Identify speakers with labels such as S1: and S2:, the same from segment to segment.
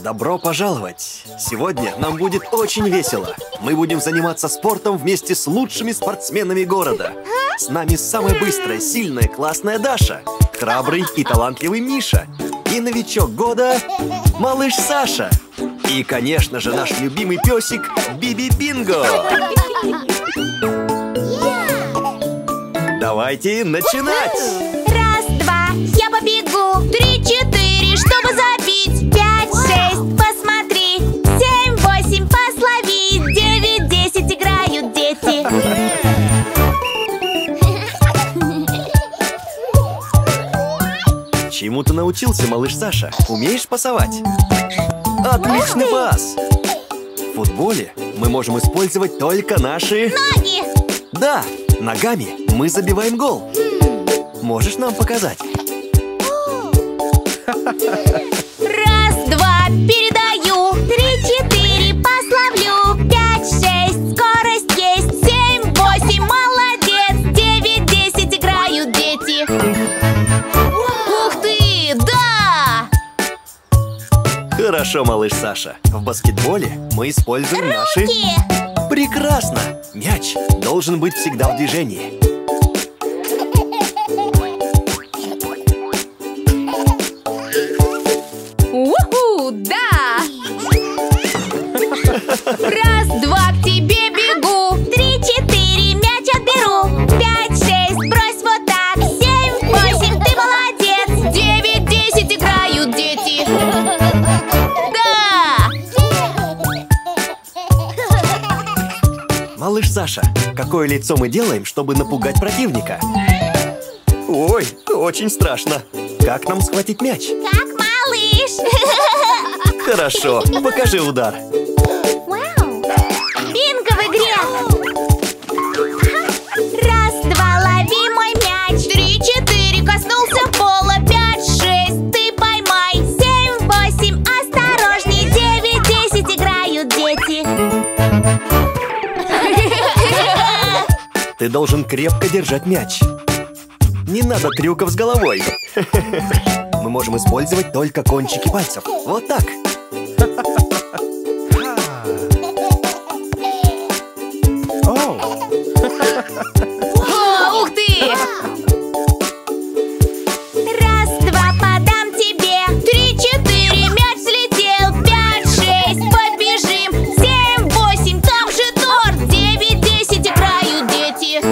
S1: Добро пожаловать! Сегодня нам будет очень весело. Мы будем заниматься спортом вместе с лучшими спортсменами города. С нами самая быстрая, сильная, классная Даша, храбрый и талантливый Миша и новичок года малыш Саша. И, конечно же, наш любимый песик Биби Бинго. Давайте начинать!
S2: Раз, два, я побегу. 3, 4, чтобы забить. 5, 6, посмотри. 7, 8, послови. 9, 10, играют дети.
S1: Чему ты научился, малыш Саша? Умеешь пасовать? Отличный пас! В футболе мы можем использовать только наши...
S2: Ноги!
S1: Да, ногами мы забиваем гол. Можешь нам показать?
S2: Раз, два, передаю. 3, 4, пословлю. 5, 6, скорость есть. 7, 8, молодец. 9, 10, играют дети. Ух ты, да!
S1: Хорошо, малыш Саша. В баскетболе мы используем наши... Прекрасно! Мяч должен быть всегда в движении.
S2: Уху, да! Раз, два, к тебе бегу. 3, 4, мяч отберу. 5, 6, брось вот так. 7, 8, ты молодец. 9, 10, играют дети. Да!
S1: Малыш Саша, какое лицо мы делаем, чтобы напугать противника? Ой, очень страшно. Как нам схватить мяч?
S2: Как малыш.
S1: Хорошо, покажи удар.
S2: Вау! Бинго в игре! Раз, два, лови мой мяч. 3, 4, коснулся пола. 5, 6, ты поймай. 7, 8, осторожней. 9, 10, играют дети.
S1: Ты должен крепко держать мяч. Не надо трюков с головой. Мы можем использовать только кончики пальцев. Вот так.
S2: О, ух ты! Раз, два, подам тебе. 3, 4, мяч взлетел. 5, 6, побежим. 7, 8, там же торт. 9, 10, играют дети.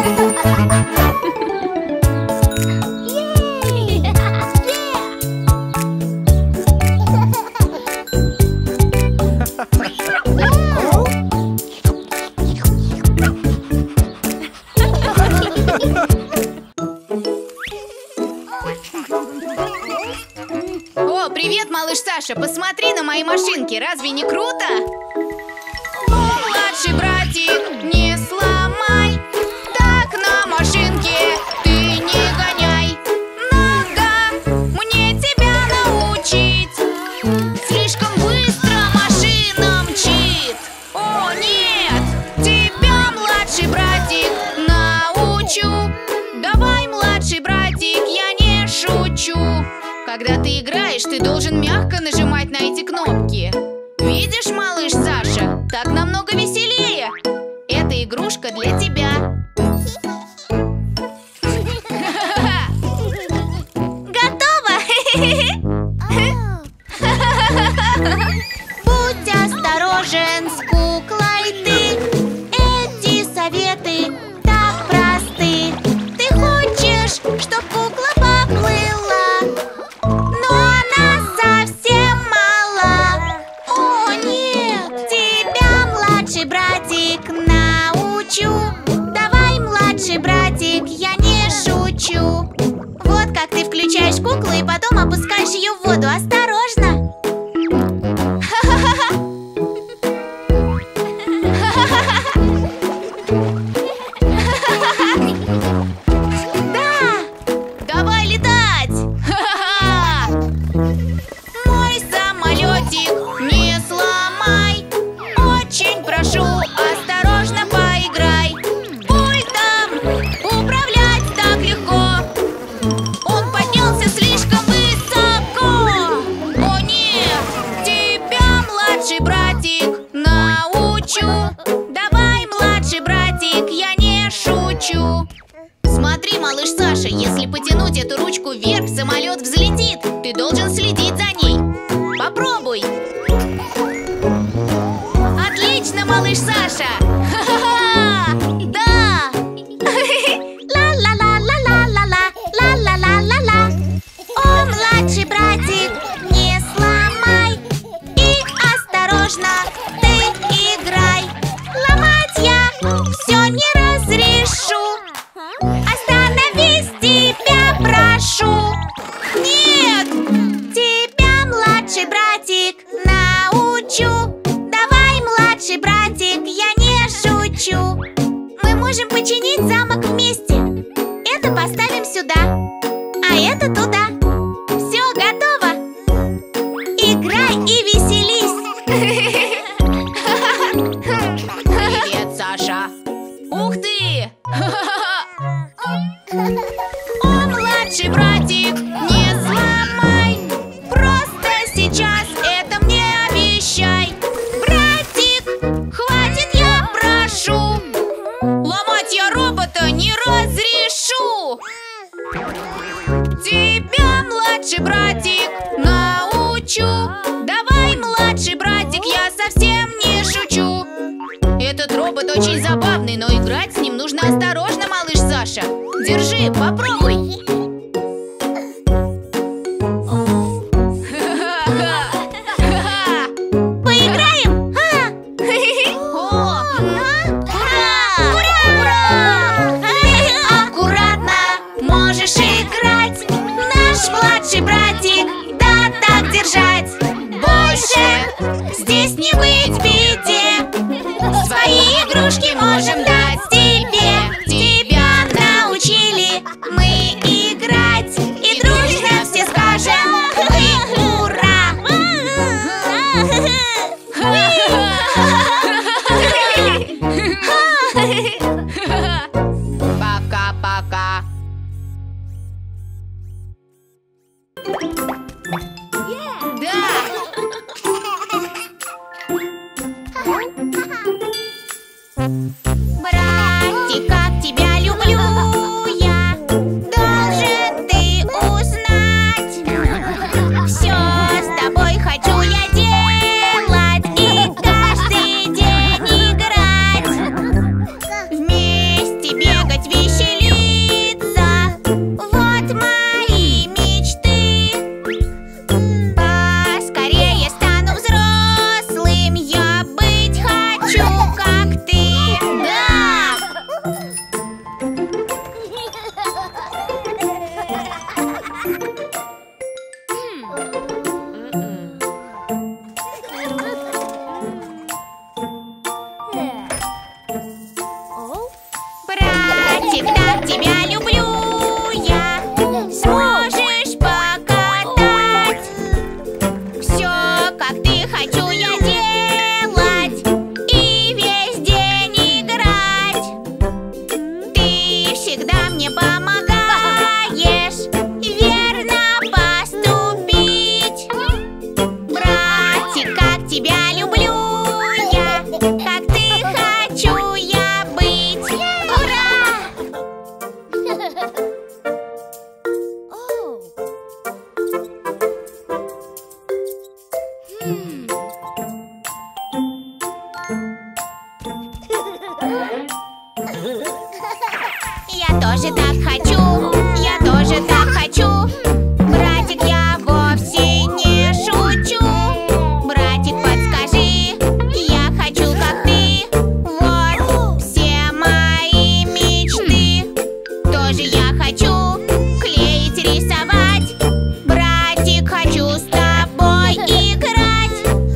S3: О, привет, малыш Саша! Посмотри на мои машинки, разве не круто? О, младший братик, не сломай. Так на машинке ты не гоняй. Надо мне тебя научить. Слишком быстро машина мчит. О, нет, тебя, младший братик, научу. Давай, младший братик, я не шучу. Когда ты играешь, ты должен мягко нажимать на эти кнопки. Видишь, малыш Саша, так намного веселее. Эта игрушка для тебя.
S2: Готово! Будь осторожен с куклой ты. Эти советы так просты. Ты хочешь, чтоб кукла поплыла, но она совсем мала. О, нет! Тебя, младший братик, научу. Давай, младший братик, я не шучу. Вот как ты включаешь куклу и потом опускаешь ее в воду. Осторожно! Да!
S3: Давай летать! Ха-ха-ха!
S2: Мой самолетик не сломай. Очень прошу, осторожно поиграй. Пультом управлять так легко. Он поднялся слишком высоко. О нет, тебя,
S3: Если потянуть эту ручку вверх, самолет взлетит. Ты должен следить за ней. Попробуй. Отлично, малыш Саша. Ха-ха-ха! Да!
S2: Ла-ла-ла-ла-ла-ла-ла-ла-ла-ла-ла. О, младший братик, не сломай. И осторожно ты играй. Ломать я все не разрешу. Остановись, тебя прошу. Нет! Тебя, младший братик, научу. Давай, младший братик, я не шучу. Мы можем починить замок вместе. Это поставим сюда, а это туда. Все готово. Играй и веселись.
S3: Привет, Саша. Ух ты!
S2: О, младший братик, не сломай. Просто сейчас это мне обещай. Братик, хватит, я прошу.
S3: Ломать я робота не разрешу.
S2: Тебя, младший братик, научу. Давай, младший братик, я совсем не шучу.
S3: Этот робот очень забавный, но играть с ним нужно осторожно, малыш Саша. Держи, попробуй.
S2: Поиграем? Аккуратно можешь играть. Наш младший братик, да так держать. Больше здесь не быть беде. Свои игрушки можем дать тебе. Тебя научили мы играть. И дружно все скажем мы ура.
S3: Пока-пока.
S2: Братик, как тебя люблю я, должен ты узнать. Все с тобой хочу я делать и каждый день играть. Вместе бегать, веселиться, вот мои мечты. Поскорее стану взрослым, я быть хочу, как ты. Да! Братик, так тебя люблю я, сможешь покатать. Все, как ты, хочу я делать и весь день играть. Ты всегда мне помогаешь верно поступить. Братик, как тебя люблю я, как ты хочу я быть. Ура! Я тоже так хочу, я тоже так хочу. Братик, я вовсе не шучу. Братик, подскажи, я хочу, как ты. Вот все мои мечты. Тоже я хочу клеить, рисовать. Братик, хочу с тобой играть.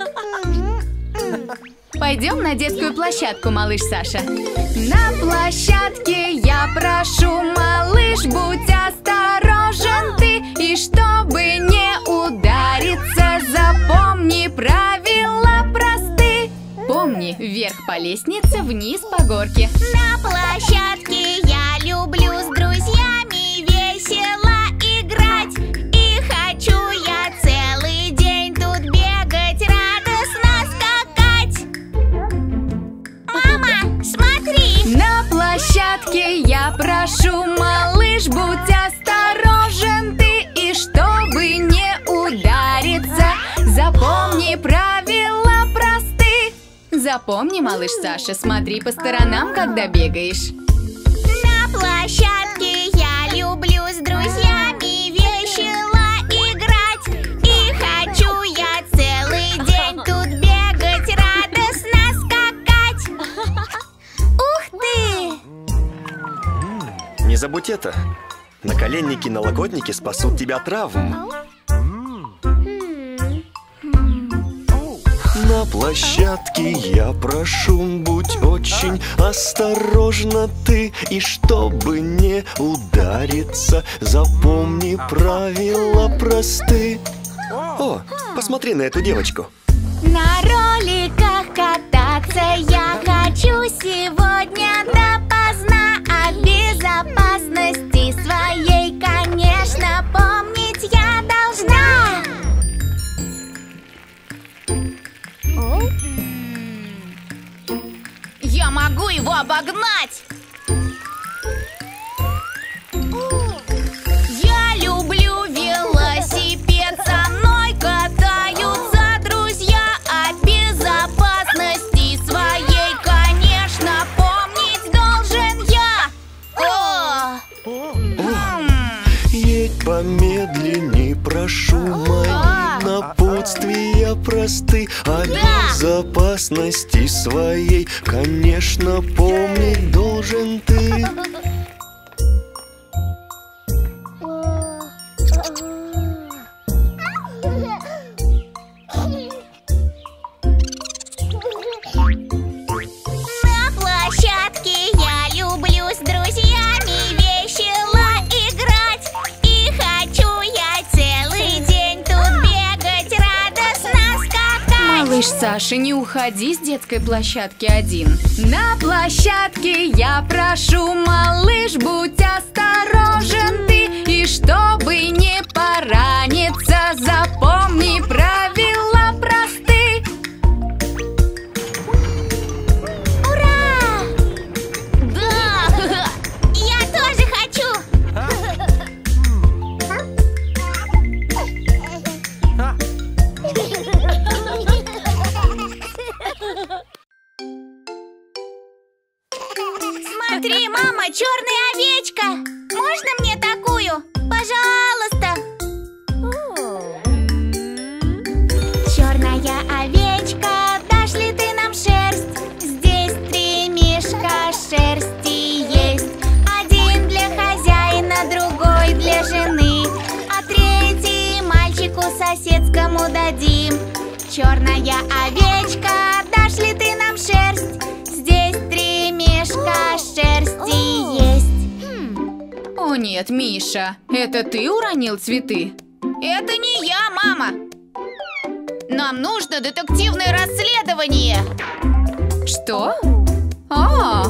S3: Пойдем на детскую площадку, малыш Саша. На площадке я прошу, малыш, будь осторожен ты. И чтобы не удариться, запомни правила просты. Помни, вверх по лестнице, вниз по горке.
S2: На площадке я люблю с друзьями весело играть. И хочу я целый день тут бегать, радостно скакать. Мама, смотри!
S3: На площадке я прошу, малыш, будь осторожен ты. И чтобы не удариться, запомни правила просты. Запомни, малыш Саша, смотри по сторонам, когда бегаешь.
S2: На площадке я люблю с друзьями весело играть. И хочу я целый день тут бегать, радостно скакать. Ух ты!
S1: Не забудь это. Наколенники, налокотники спасут тебя от травм. На площадке я прошу, будь очень осторожна ты. И чтобы не удариться, запомни правила просты. О, посмотри на эту девочку.
S2: На роликах кататься я хочу сегодня допоздна. О безопасности своей, конечно, помнить я должна.
S3: Я могу его обогнать!
S2: Я люблю велосипед, со мной катаются друзья. О безопасности своей, конечно, помнить должен я.
S1: Едь помедленней, прошу, мои напутствия просты. О безопасности своей, конечно, помнить должен ты.
S2: На площадке я люблю с друзьями весело играть. И хочу я целый день тут бегать, радостно скакать.
S3: Малыш Саша, не уходи с детской площадки один. На площадке я прошу, малыш, будь осторожен ты. И чтобы не пораниться, запомни правила просты.
S2: Ура! Да! Я тоже хочу! Смотри, мама, черная овечка! Можно мне такую? Пожалуйста! Черная овечка, дашь ли ты нам шерсть? Здесь 3 мешка шерсти есть. Один для хозяина, другой для жены, а 3 мальчику соседскому дадим. Черная овечка, дашь ли ты нам шерсть? Здесь 3 мешка шерсти есть.
S3: О нет, Миша, это ты уронил цветы?
S2: Это не я, мама. Нам нужно детективное расследование.
S3: Что? А,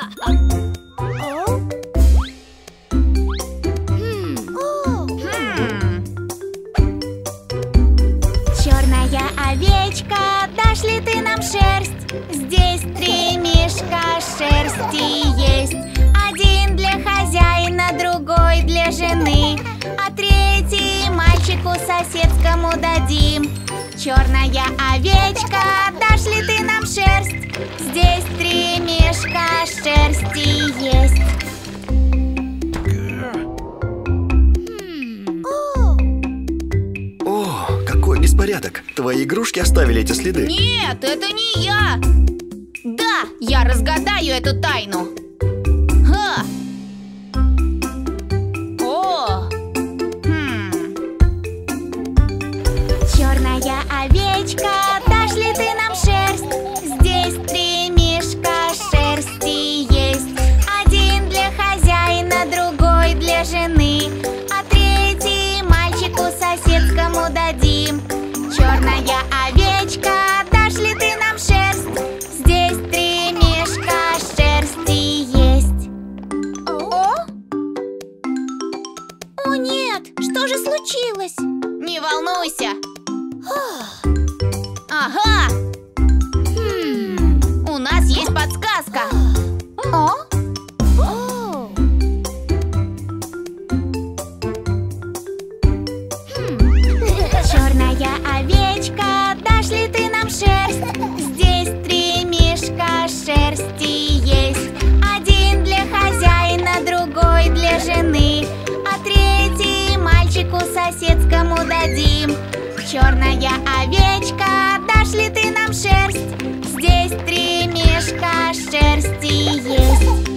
S2: Черная овечка, дашь ли ты нам шерсть? Здесь 3 мешка шерсти есть. Один для хозяина, другой для жены, а 3 мальчику соседскому дадим. Черная овечка, дашь ли ты нам шерсть? Здесь 3 мешка шерсти есть.
S1: О, какой беспорядок. Твои игрушки оставили эти следы.
S2: Нет, это не я. Да, я разгадаю эту тайну. Ха. О. Черная овечка, дашь черная овечка, дашь ли ты нам шерсть? Здесь 3 мешка шерсти есть.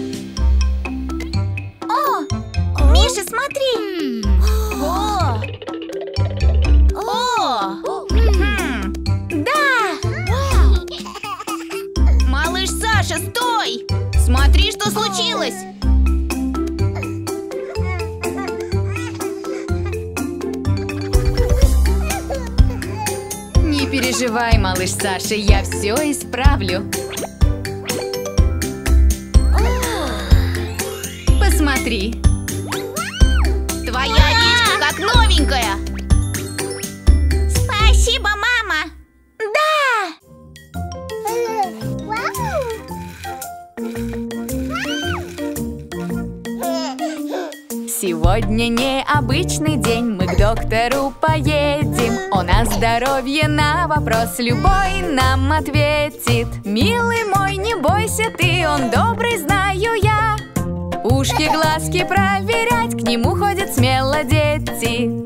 S2: О, Миша, смотри! Да!
S3: Малыш Саша, стой! Смотри, что случилось! Не переживай, малыш Саша, я все исправлю. Посмотри.
S2: Твоя овечка как новенькая! Спасибо, мама! Да!
S3: Сегодня необычный день, мы к доктору поедем. Он о здоровье на вопрос любой нам ответит. Милый мой, не бойся ты, он добрый, знаю я. Ушки, глазки проверять, к нему ходят смело дети.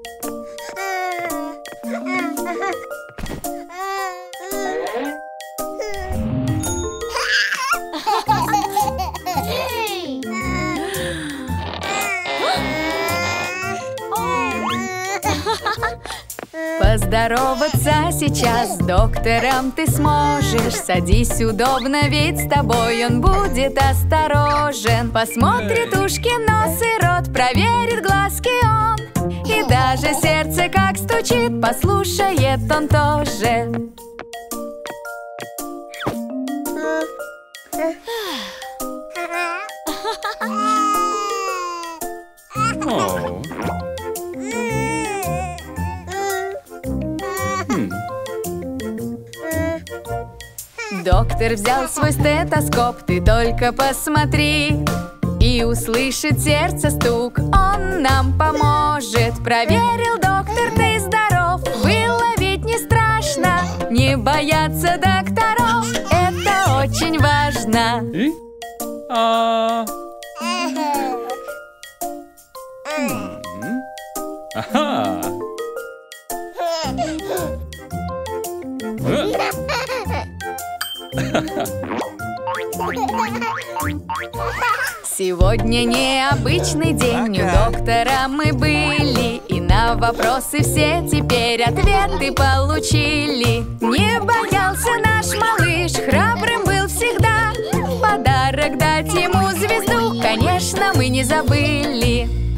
S3: Поздороваться сейчас с доктором ты сможешь. Садись удобно, ведь с тобой он будет осторожен. Посмотрит ушки, нос и рот, проверит глазки он. И даже сердце как стучит, послушает он тоже. Доктор взял свой стетоскоп, ты только посмотри. И услышит сердце стук, он нам поможет. Проверил доктор, ты здоров, было ведь не страшно. Не бояться докторов, это очень важно. Сегодня необычный день, у доктора мы были. И на вопросы все теперь ответы получили. Не боялся наш малыш, храбрым был всегда. В подарок дать ему звезду, конечно, мы не забыли.